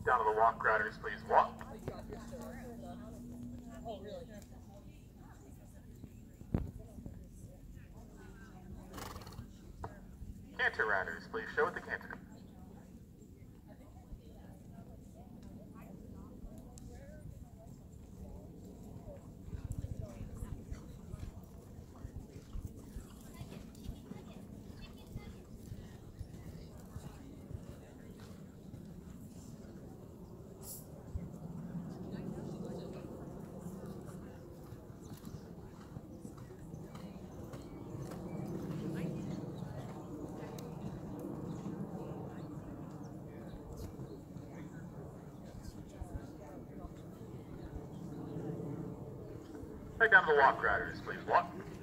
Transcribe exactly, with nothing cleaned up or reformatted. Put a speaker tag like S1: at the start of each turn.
S1: Down to the walk riders, please walk. Canter riders, please show at the canter. Right down to the walk riders, please walk.